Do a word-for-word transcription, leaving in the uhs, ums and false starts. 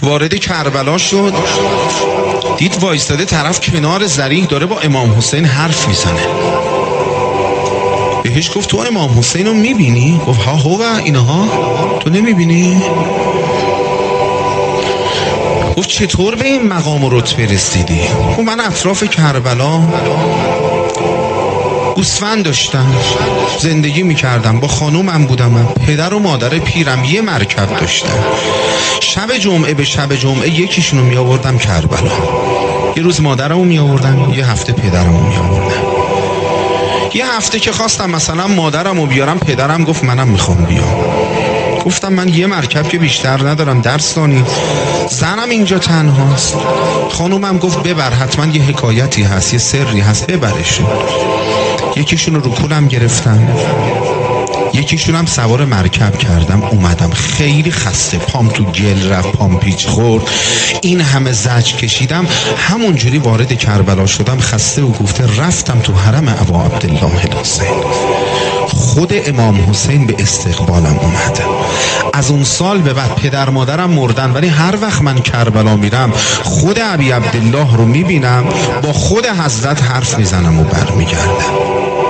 وارد کربلا شد، دید وایستاده طرف کنار ضریح داره با امام حسین حرف میزنه. بهش گفت تو امام حسین رو میبینی؟ گفت ها هو اینها، تو نمیبینی؟ گفت چطور به این مقام و رتبه رسیدی؟ گفت من اطراف کربلا گوسفند داشتم، زندگی میکردم، با خانومم بودم، پدر و مادر پیرم، یه مرکب داشتم. شب جمعه به شب جمعه یکیشونو می آوردم کربلا، یه روز مادرمو می آوردم، یه هفته پدرمو می آوردم. یه هفته که خواستم مثلا مادرمو بیارم، پدرم گفت منم میخوام بیام. گفتم من یه مرکب که بیشتر ندارم، درس دانی، زنم اینجا تنهاست. خانومم گفت ببر، حتما یه حکایتی هست، یه سری هست، ببرشون. یکیشون رو کولم گرفتم، یکیشون هم سوار مرکب کردم، اومدم خیلی خسته، پام تو گل رفت، پام پیچ خورد، این همه زجر کشیدم، همونجوری وارد کربلا شدم خسته و گفته رفتم تو حرم ابا عبدالله الحسین. خود امام حسین به استقبالم اومد. از اون سال به بعد پدر مادرم مردن، ولی هر وقت من کربلا میرم خود ابی عبدالله رو میبینم، با خود حضرت حرف میزنم و برمیگردم.